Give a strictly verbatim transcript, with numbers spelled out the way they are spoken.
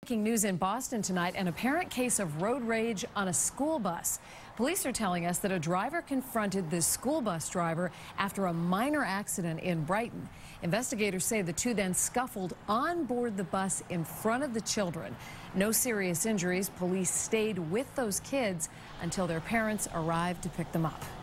Breaking news in Boston tonight, an apparent case of road rage on a school bus. Police are telling us that a driver confronted the school bus driver after a minor accident in Brighton. Investigators say the two then scuffled on board the bus in front of the children. No serious injuries. Police stayed with those kids until their parents arrived to pick them up.